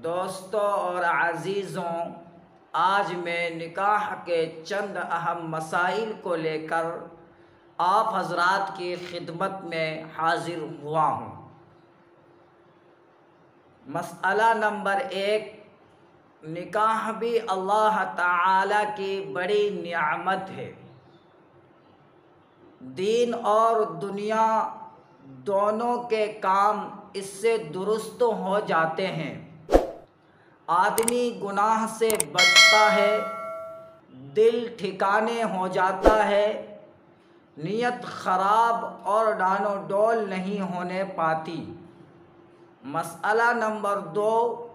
दोस्तों और अज़ीज़ों, आज मैं निकाह के चंद अहम मसाइल को लेकर आप हज़रात की खिदमत में हाज़िर हुआ हूँ। मसला नंबर 1, निकाह भी अल्लाह ताला की बड़ी नियामत है। दीन और दुनिया दोनों के काम इससे दुरुस्त हो जाते हैं। आदमी गुनाह से बचता है, दिल ठिकाने हो जाता है, नीयत ख़राब और डानोडोल नहीं होने पाती। मसला नंबर 2,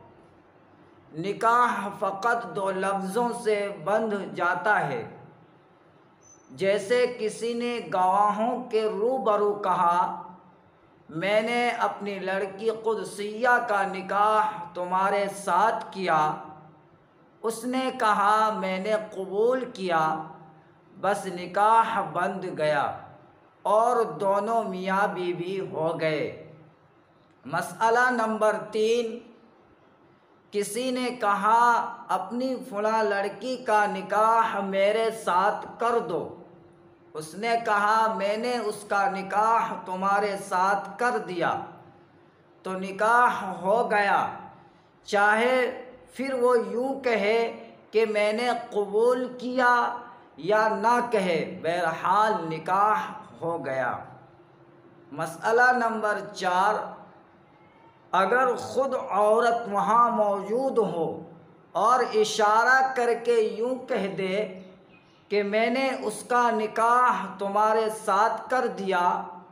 निकाह फ़कत 2 लफ्ज़ों से बंध जाता है। जैसे किसी ने गवाहों के रूबरू कहा, मैंने अपनी लड़की कुदसिया का निकाह तुम्हारे साथ किया। उसने कहा, मैंने कबूल किया। बस निकाह बंध गया और दोनों मियाँ बीवी हो गए। मसला नंबर 3, किसी ने कहा, अपनी फलां लड़की का निकाह मेरे साथ कर दो। उसने कहा, मैंने उसका निकाह तुम्हारे साथ कर दिया, तो निकाह हो गया। चाहे फिर वो यूँ कहे कि मैंने कबूल किया या ना कहे, बहरहाल निकाह हो गया। मसला नंबर 4, अगर ख़ुद औरत वहाँ मौजूद हो और इशारा करके यूँ कह दे कि मैंने उसका निकाह तुम्हारे साथ कर दिया,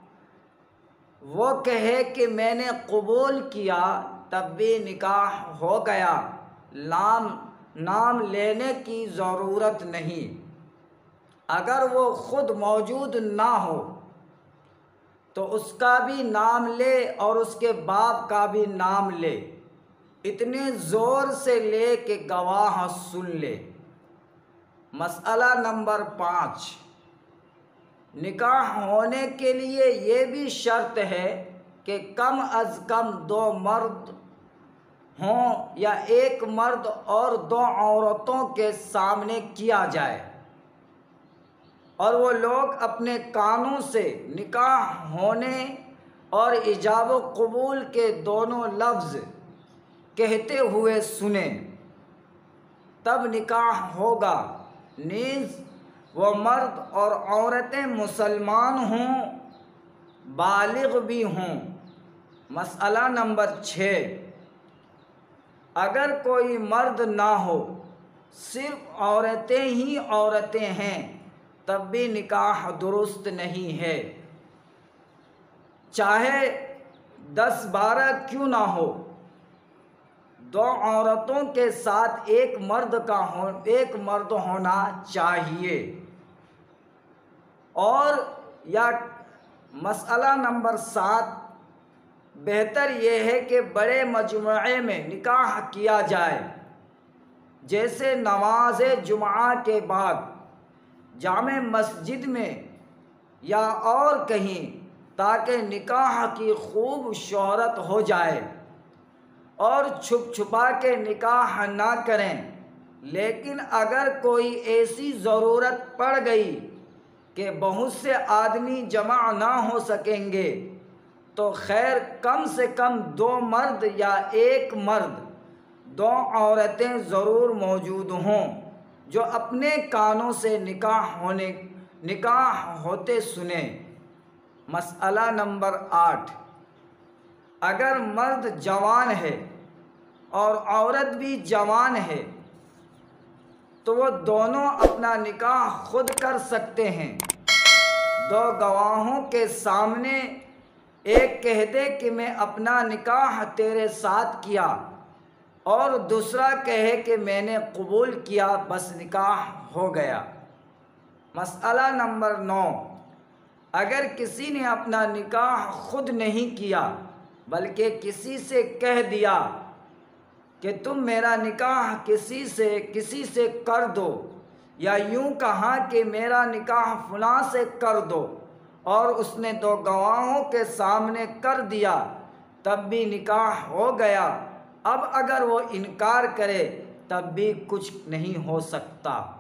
वो कहे कि मैंने कबूल किया, तब भी निकाह हो गया। नाम लेने की ज़रूरत नहीं। अगर वो ख़ुद मौजूद ना हो तो उसका भी नाम ले और उसके बाप का भी नाम ले, इतने ज़ोर से ले कि गवाह सुन ले। मसला नंबर 5, निकाह होने के लिए ये भी शर्त है कि कम अज़ कम 2 मर्द हों या 1 मर्द और 2 औरतों के सामने किया जाए और वो लोग अपने कानों से निकाह होने और इजाब व कबूल के दोनों लफ्ज़ कहते हुए सुने, तब निकाह होगा। नीज़ वो मर्द और औरतें मुसलमान हों, बालिग भी हों। मसला नंबर 6, अगर कोई मर्द ना हो, सिर्फ औरतें ही औरतें हैं, तब भी निकाह दुरुस्त नहीं है। चाहे 10-12 क्यों ना हो, 2 औरतों के साथ 1 मर्द होना चाहिए। और या मसला नंबर 7, बेहतर यह है कि बड़े मजमुए में निकाह किया जाए, जैसे नमाज जुमा के बाद जामे मस्जिद में या और कहीं, ताकि निकाह की खूब शोहरत हो जाए। और छुप छुपा के निकाह ना करें। लेकिन अगर कोई ऐसी ज़रूरत पड़ गई कि बहुत से आदमी जमा ना हो सकेंगे, तो खैर कम से कम 2 मर्द या 1 मर्द, 2 औरतें ज़रूर मौजूद हों जो अपने कानों से निकाह होते सुने। मसला नंबर 8, अगर मर्द जवान है और औरत भी जवान है, तो वो दोनों अपना निकाह खुद कर सकते हैं। 2 गवाहों के सामने एक कह दे कि मैं अपना निकाह तेरे साथ किया और दूसरा कहे कि मैंने कबूल किया, बस निकाह हो गया। मसला नंबर 9, अगर किसी ने अपना निकाह खुद नहीं किया बल्कि किसी से कह दिया कि तुम मेरा निकाह किसी से कर दो, या यूँ कहा कि मेरा निकाह फलां से कर दो, और उसने 2 गवाहों के सामने कर दिया, तब भी निकाह हो गया। अब अगर वो इनकार करे तब भी कुछ नहीं हो सकता।